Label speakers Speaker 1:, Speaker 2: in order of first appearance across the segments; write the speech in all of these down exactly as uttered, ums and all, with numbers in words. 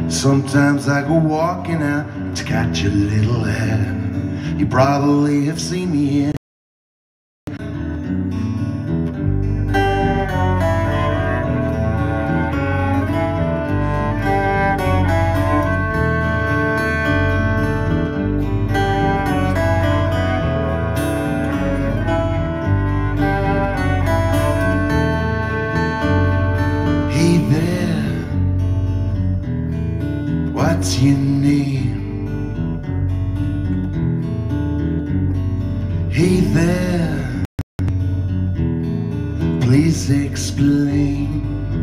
Speaker 1: Sometimes I go walking out to catch a little air. You probably have seen me here. What's your name? Hey there, please explain.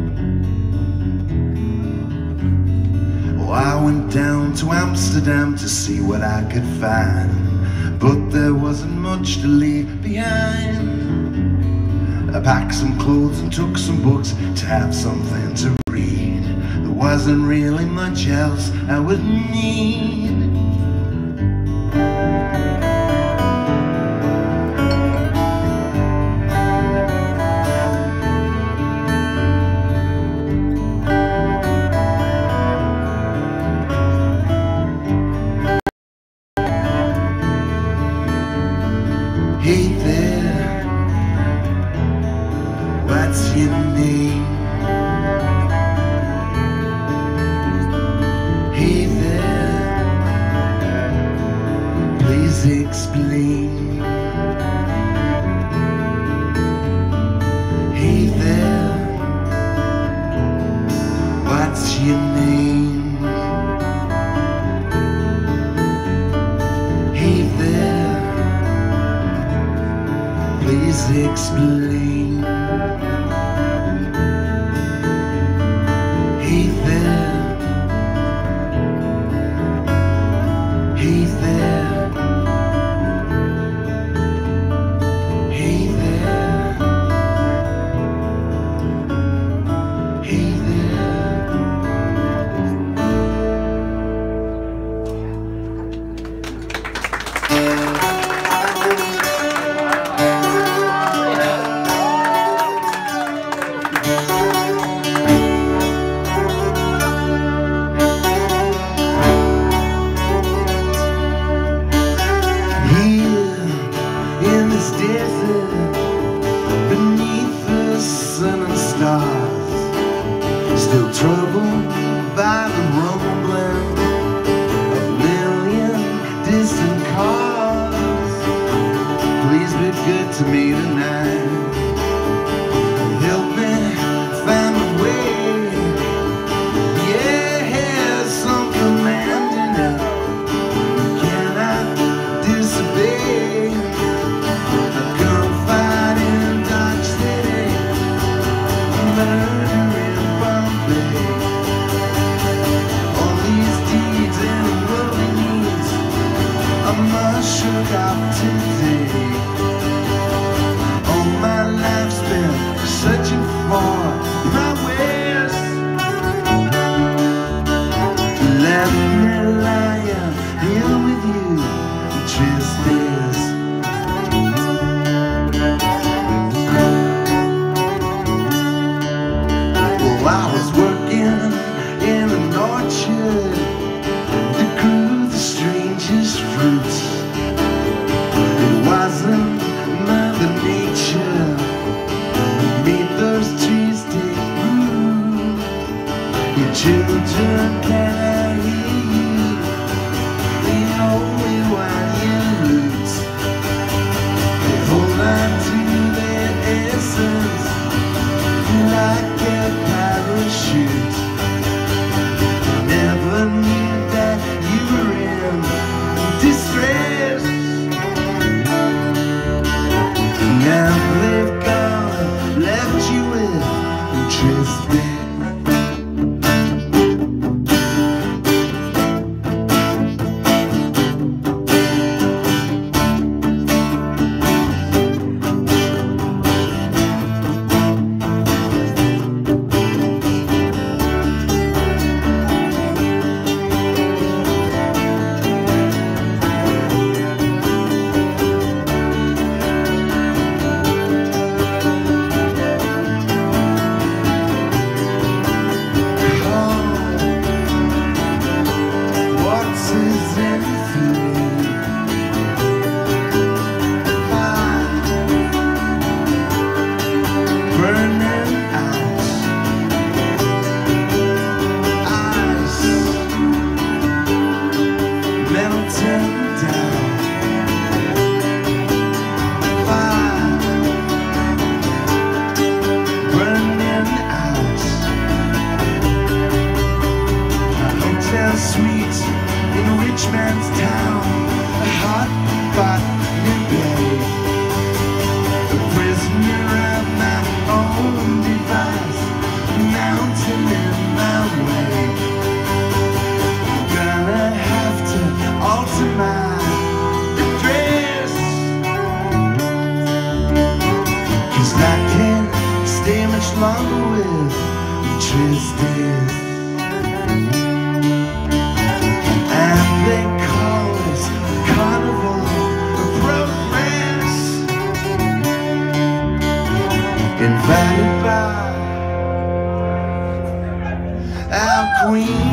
Speaker 1: Oh, I went down to Amsterdam to see what I could find, but there wasn't much to leave behind. I packed some clothes and took some books to have something to read. There wasn't really much else I would need. Hey there, what's your name? Hey there, please explain. Hey there, what's your name? Hey there, please explain. Hey there, hey there, hey there, hey there. In this desert, beneath the sun and stars, still troubled by the rumbling of a million distant cars. Please be good to me tonight. Help me find my way. Yeah, some commanding up. Can I disobey? Shook up today. All my life spent searching for my ways. Let me lie here with you, Tristesse. Well, I was working in an orchard to grew the strangest fruits. Wasn't Mother Nature who made those trees take root? Your children, can I hear you? They only want your roots. They hold on to their essence like a parachute. Never knew that you were in distress. Now they've gone and left you with Tristesse. a suite in a rich man's town, a hot pot new babe, a prisoner of my own device, a mountain in my way. I'm gonna have to alter my dress, 'cause I can't stay much longer with Tristesse. And they call this carnival of progress, invited by our queen.